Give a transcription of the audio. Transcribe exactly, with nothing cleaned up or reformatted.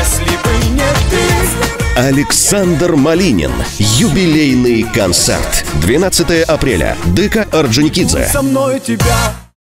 если бы не ты. Александр Малинин. Юбилейный концерт. двенадцатое апреля. ДК Орджоникидзе. Со мной тебя